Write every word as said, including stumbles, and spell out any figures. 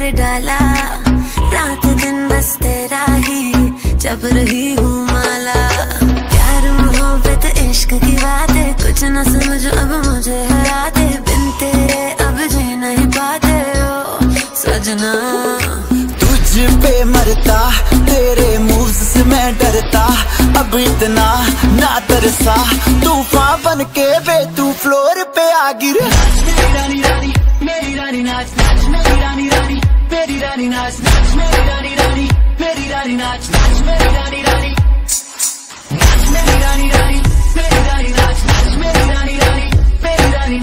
कर डाला, रात दिन बस तेरा ही जब रही हूँ माला। प्यार मोहब्बत इश्क की बातें कुछ न समझ अब मुझे हराते, बिन तेरे अब जी नहीं पाते हो सजना। तुझ पे मरता तेरे मूव्स से मैं डरता, अब इतना ना तरसा, तूफान बन के वे तू फ्लोर पे आ गिरे। मेरी रानी रानी मेरी रानी नाच नाच, मेरी रानी रानी मेरी रानी नाच नाच, मेरी रानी रानी मेरी रानी नाच नाच, मेरी रानी रानी नाच, मेरी रानी रानी मेरी रानी नाच नाच, मेरी रानी रानी मेरी रानी